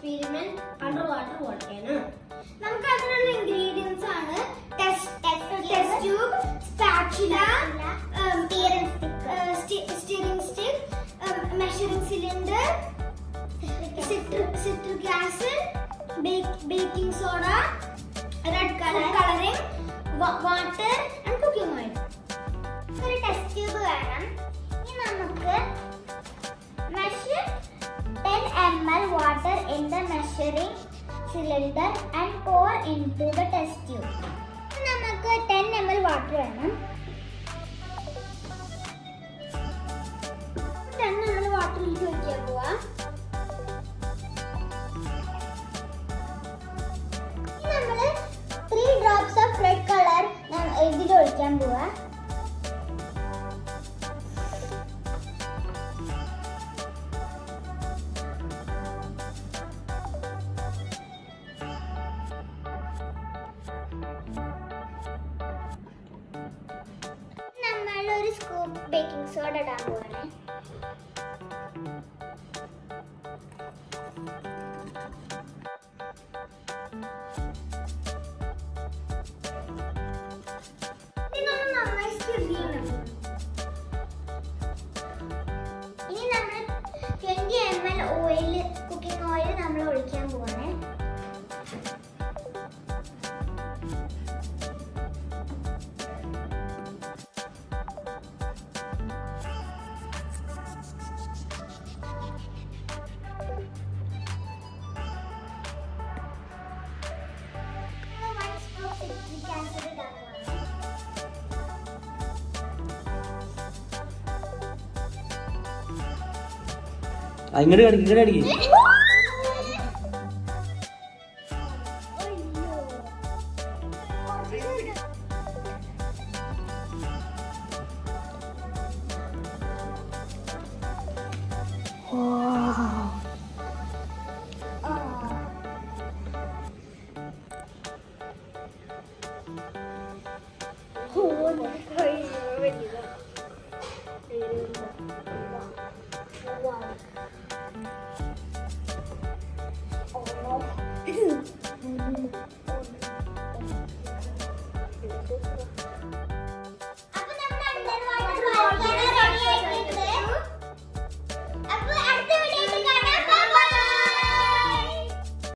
experiment underwater volcano. നമുക്ക് അതിനുള്ള ingredients ആണ് test tube, spatula, steering stick, measuring cylinder, citric acid, baking soda, red coloring, water and cooking oil. ഒരു test tube വേണം. ഇനി നമുക്ക് measure 10 ml water in the measuring cylinder and pour into the test tube. നമുക്ക് 10 ml water വേണം. 10 ml water ഇതിലേക്ക് ഒഴിക്കാൻ പോവാ. നമ്മൾ 3 drops of red color ഇതിൽ ഒഴിക്കാൻ പോവാ. ഒരു സ്കൂപ്പ് ബേക്കിംഗ് സോഡ ഇടാൻ പോവാണ്. ഇനി നമ്മൾ 20 ml ഓയിൽ, കുക്കിംഗ് ഓയിൽ നമ്മൾ ഒഴിക്കാൻ പോവാണ്. ഇങ്ങോട്ട് അടിക്കും. Oh no.